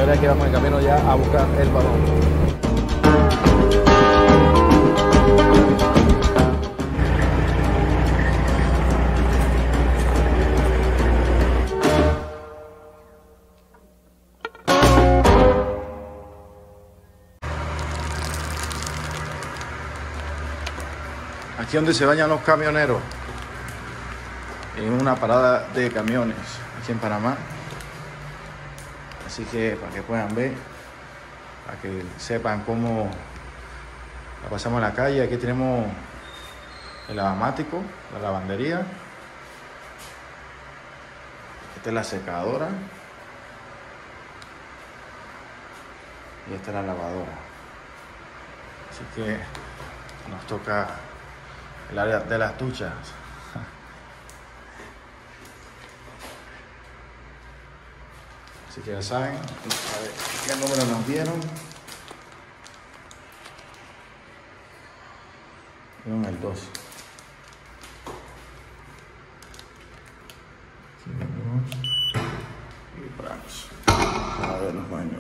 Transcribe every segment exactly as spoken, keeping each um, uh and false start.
señores, que vamos en camino ya a buscar el balón. Aquí donde se bañan los camioneros, en una parada de camiones aquí en Panamá. Así que para que puedan ver, para que sepan cómo la pasamos en la calle. Aquí tenemos el lavamático, la lavandería. Esta es la secadora. Y esta es la lavadora. Así que nos toca el área de las duchas. Así que ya saben, a ver qué número nos dieron. Dieron el dos. Y paramos. A ver los baños.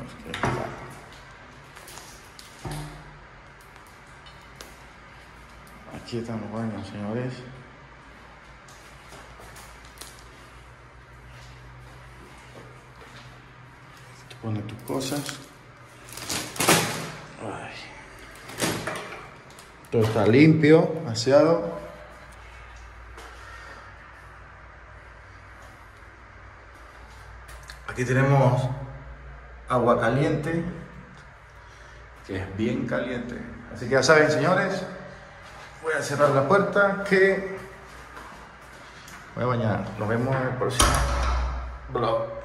Aquí están los baños, señores. Tú pones tus cosas. Ay. Todo está limpio, aseado. Aquí tenemos agua caliente, que es bien caliente. Así que ya saben, señores. Voy a cerrar la puerta que voy a bañar. Nos vemos en el próximo vlog.